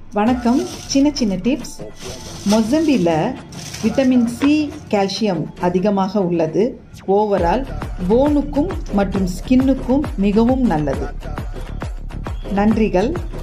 வணக்கம். சின்ன சின்ன டிப்ஸ். மொசம்பியில் விட்டமின் சி, கால்சியம் அதிகமாக உள்ளது. ஓவரால் போனுக்கும் மற்றும் ஸ்கின்னுக்கும் மிகவும் நல்லது. நன்றிகள்.